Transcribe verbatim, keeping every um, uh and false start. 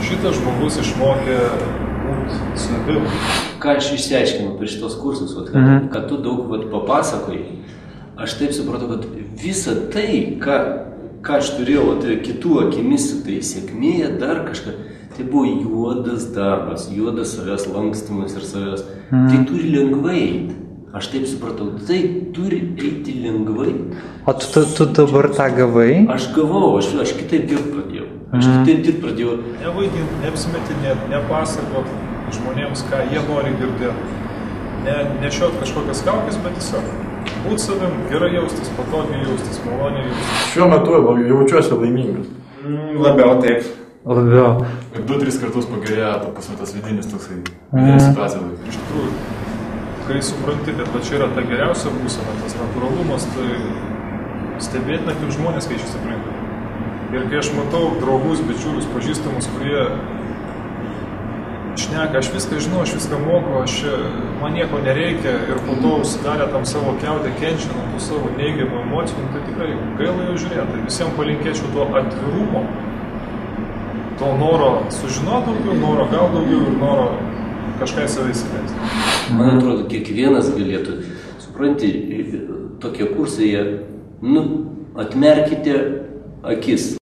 šitas žmogus išmokė būti savim. Ką aš išsiaiškinau per šitos kursus, vat, kad, mhm. kad tu daug vat, papasakojai, aš taip supratau, kad visa tai, ką, ką aš turėjau vat, kitų akimis, tai sėkmėje, dar kažką, tai buvo juodas darbas, juodas savęs lankstymas ir savęs. Mhm. Tai turi lengvai eiti. Aš taip supratau, tai turi eiti lengvai. O tu, tu, tu dabar tą gavai? Aš gavau, aš, aš kitaip dirbti pradėjau. Aš mm. kitaip dirbti pradėjau. Nevaidinti, neapsimetinėti, nepasakot žmonėms, ką jie nori girdėti. Ne, nešiot kažkokias kaukės, bet tiesiog būt savim, gerai jaustis, patogiai jaustis, maloniai jaustis. Šiuo metu jaučiuosi laimingas. Mm, labiau taip. Labiau. Ir du, tris kartus pagerėjo, pasme tas vidinis toksai, vidinė situacija. Iš tikrųjų, kai supranti, kad va čia yra ta geriausia būsena, tas natūralumas, tai stebėtina, kaip žmonės keičiasi aplinkui. Ir kai aš matau draugus, bičiulius, pažįstamus, kurie šneka, aš viską žinau, aš viską moku, aš, man nieko nereikia ir po to užsidarė tam savo kiautę, kenčia nuo tų savo neigiamų emocijų, tai tikrai gaila jau žiūrėti. Tai visiems palinkėčiau to atvirumo, to noro sužinoti daugiau, noro gal daugiau ir noro kažką į save įsileisti. Man atrodo, kiekvienas galėtų, supranti, tokie kursai, jie, nu, atmerkite akis.